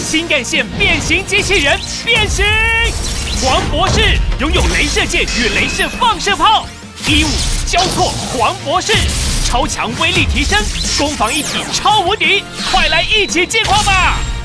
新干线变形机器人变形，黄博士拥有雷射箭与雷射放射炮，1-5交错黄博士，超强威力提升，攻防一体超无敌，快来一起进化吧！